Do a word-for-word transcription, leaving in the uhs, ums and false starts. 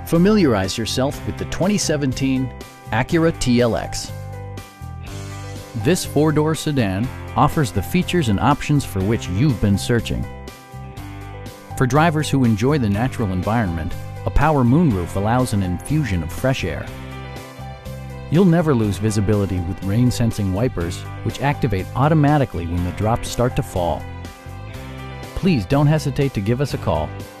Familiarize yourself with the twenty seventeen Acura T L X. This four-door sedan offers the features and options for which you've been searching. For drivers who enjoy the natural environment, a power moonroof allows an infusion of fresh air. You'll never lose visibility with rain-sensing wipers, which activate automatically when the drops start to fall. Please don't hesitate to give us a call.